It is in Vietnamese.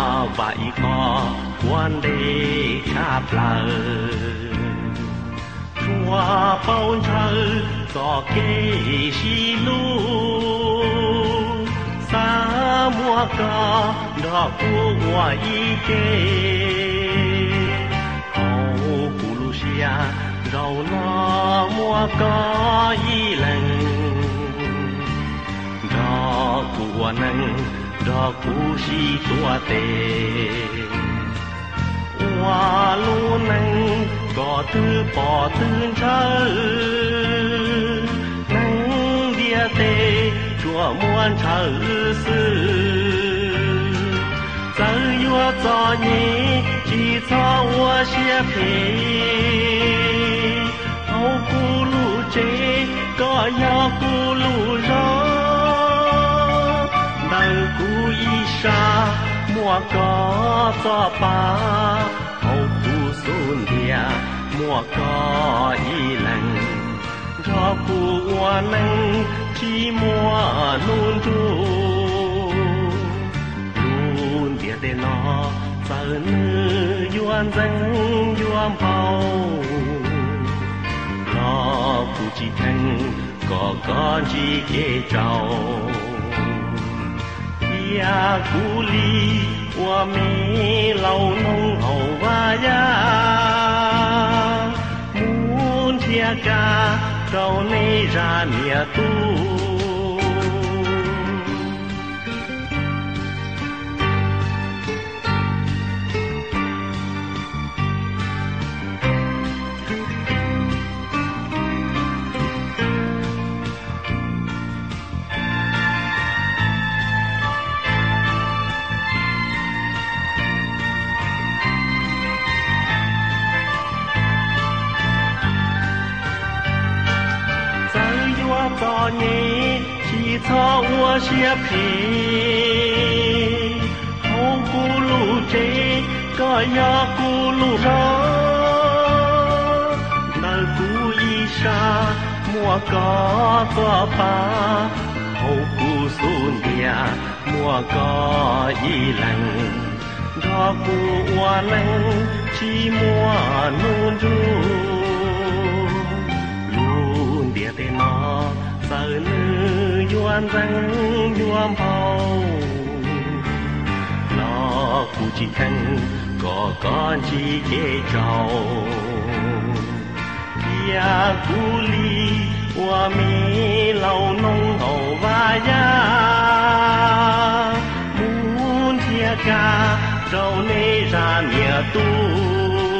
vậy có quan đề khắp lờ chúa bao trời gió kê xì lu xa mùa có đỏ của hoa y kê hầu cụ lu xia rau nó mùa có y lần đó của nâng đó cụ si tua tê hoa lu nâng có thứ bỏ tương chớ nâng địa tê chúa muôn chớ sư giờ yua cho nhé chỉ cho hoa xia phê hậu cụ lu chế có ya cụ lu gió đời cụ y sa mùa có cho ba hậu cụ xuân địa mùa có y lần cho cụ hoa nâng chỉ mùa luôn tru luôn địa để nó giờ nữ yuan dân yuan bao nó cụ chỉ thành có con chỉ kế trâu ya cụ li hoa mi lâu nông hậu va ya muốn chia ca trâu này ra mía tu cho nhé chỉ cho hoa xia phê hậu cụ lu chế có ya cụ lu gió nơi cụ y sa mùa có tòa ba hậu cụ xuân địa mùa có y lần đó cụ hoa nâng chỉ mùa nôn ru luôn địa tê nó giờ nữ yuan dân yuan bao nó cụ chỉ thành có con chỉ kế trâu ya cụ li hoa mi lâu nông hậu va ya muốn chia ca trâu nê ra mía tu